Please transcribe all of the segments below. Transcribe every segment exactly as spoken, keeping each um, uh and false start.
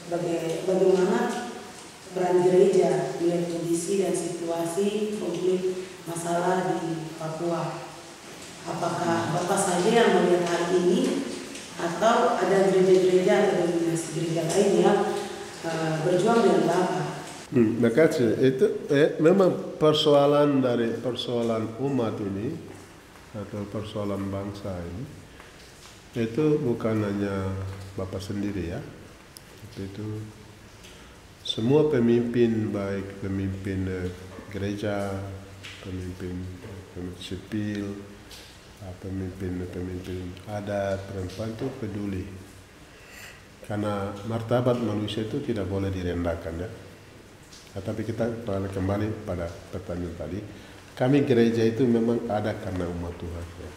baga- bagaimana peran gereja melihat kondisi dan situasi konflik masalah di Papua. Apakah Bapak saja yang melihat hal ini atau ada gereja-gereja atau dominasi gereja lain yang uh, berjuang dengan Bapak? Hmm, makasih. Itu eh, memang persoalan dari persoalan umat ini atau persoalan bangsa ini itu bukan hanya Bapak sendiri ya, tapi itu semua pemimpin, baik pemimpin eh, gereja, pemimpin, pemimpin sipil, pemimpin-pemimpin adat, perempuan itu peduli. Karena martabat manusia itu tidak boleh direndahkan ya. Nah, tapi kita kembali pada pertanyaan tadi, kami gereja itu memang ada karena umat Tuhan. Ya.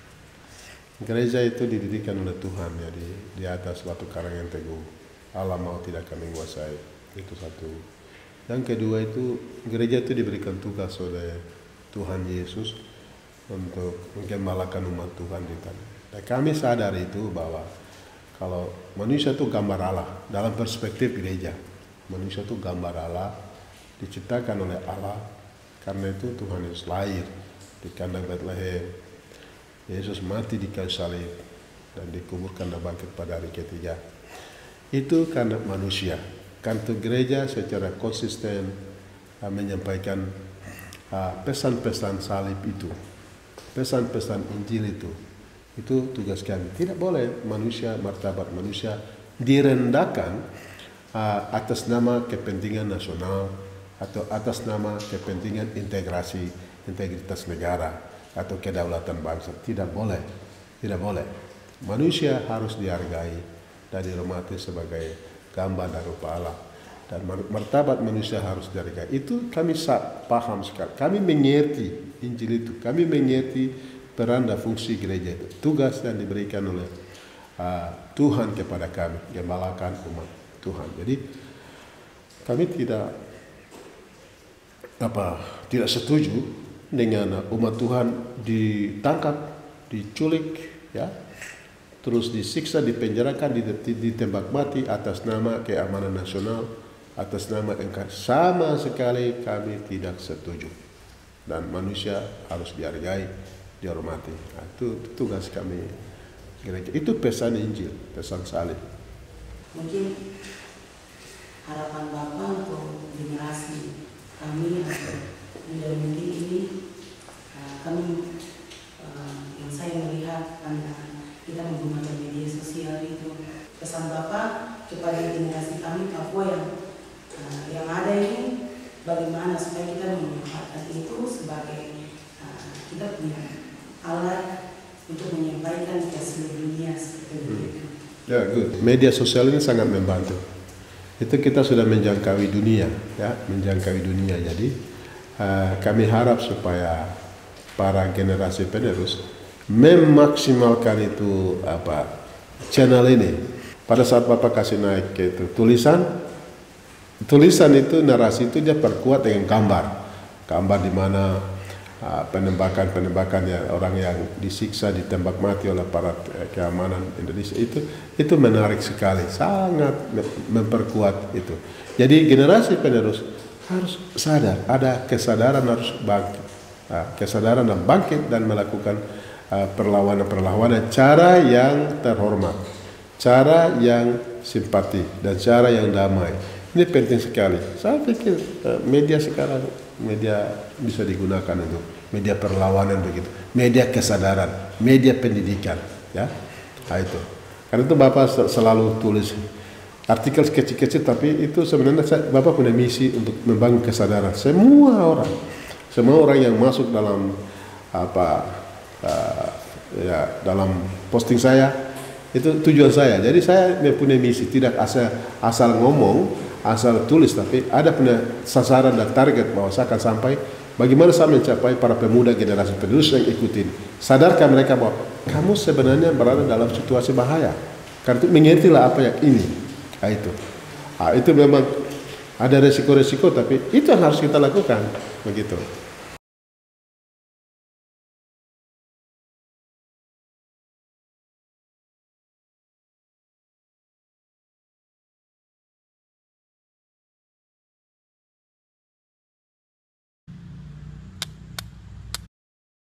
Gereja itu didirikan oleh Tuhan ya di, di atas batu karang yang teguh. Allah mau tidak kami menguasai. Itu satu. Yang kedua itu gereja itu diberikan tugas oleh Tuhan Yesus untuk menggembalakan umat Tuhan di tanah. Dan kami sadar itu bahwa kalau manusia itu gambar Allah dalam perspektif gereja. Manusia itu gambar Allah, diciptakan oleh Allah. Karena itu Tuhan Yesus lahir di kandang Bethlehem. Yesus mati di kayu salib dan dikuburkan dan bangkit pada hari ketiga. Itu karena manusia. Kantor gereja secara konsisten uh, menyampaikan uh, pesan-pesan salib itu, pesan-pesan Injil itu. Itu tugas kami. Tidak boleh manusia, martabat manusia direndahkan Uh, atas nama kepentingan nasional atau atas nama kepentingan integrasi integritas negara atau kedaulatan bangsa. Tidak boleh, tidak boleh. Manusia harus dihargai dan dihormati sebagai gambar dan rupa Allah, dan martabat manusia harus dihargai. Itu kami paham sekali. Kami mengerti Injil itu. Kami mengerti peran dan fungsi gereja itu. Tugas yang diberikan oleh uh, Tuhan kepada kami, gembalakan umat Tuhan. Jadi kami tidak apa tidak setuju dengan umat Tuhan ditangkap, diculik, ya, terus disiksa, dipenjarakan, ditembak mati atas nama keamanan nasional, atas nama engkau. Sama sekali kami tidak setuju. Dan manusia harus dihargai, dihormati. Nah, itu tugas kami gereja. Itu pesan Injil, pesan salib. Mungkin harapan Bapak untuk generasi kami atau muda mudi ini, uh, kami uh, yang saya melihat karena kita menggunakan media sosial itu, pesan Bapak kepada generasi kami Papua yang uh, yang ada ini, bagaimana supaya kita memanfaatkan itu sebagai uh, kita punya alat untuk menyampaikan ke seluruh dunia seperti itu. Ya, good. Media sosial ini sangat membantu. Itu kita sudah menjangkaui dunia, ya, menjangkaui dunia. Jadi uh, kami harap supaya para generasi penerus memaksimalkan itu apa channel ini. Pada saat Bapak kasih naik ke itu tulisan, tulisan itu narasi itu dia perkuat dengan gambar, gambar di mana Uh, penembakan-penembakan ya, orang yang disiksa, ditembak mati oleh aparat uh, keamanan Indonesia itu itu menarik sekali, sangat memperkuat itu. Jadi generasi penerus harus sadar, ada kesadaran harus bangkit, uh, kesadaran dan bangkit dan melakukan uh, perlawanan-perlawanan cara yang terhormat, cara yang simpati dan cara yang damai. Ini penting sekali. Saya pikir uh, media sekarang media bisa digunakan itu, media perlawanan begitu, media kesadaran, media pendidikan, ya, nah, itu. Karena itu Bapak selalu tulis artikel kecil-kecil, tapi itu sebenarnya saya, Bapak punya misi untuk membangun kesadaran semua orang, semua orang yang masuk dalam apa, uh, ya, dalam posting saya, itu tujuan saya. Jadi saya punya misi, tidak asal asal ngomong, asal tulis, tapi ada punya sasaran dan target bahwa saya akan sampai bagaimana saya mencapai para pemuda generasi penerus yang ikutin. Sadarkan mereka bahwa kamu sebenarnya berada dalam situasi bahaya. Karena itu mengertilah apa yang ini. Nah, itu. Nah, itu memang ada resiko-resiko, tapi itu yang harus kita lakukan. Begitu.